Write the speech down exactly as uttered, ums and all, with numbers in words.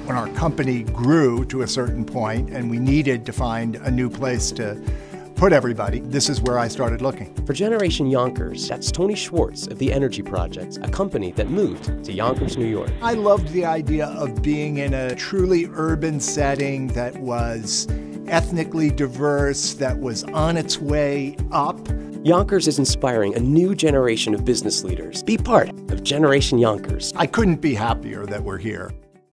When our company grew to a certain point and we needed to find a new place to put everybody, this is where I started looking. For Generation Yonkers, that's Tony Schwartz of the Energy Project, a company that moved to Yonkers, New York. I loved the idea of being in a truly urban setting that was ethnically diverse, that was on its way up. Yonkers is inspiring a new generation of business leaders. Be part of Generation Yonkers. I couldn't be happier that we're here.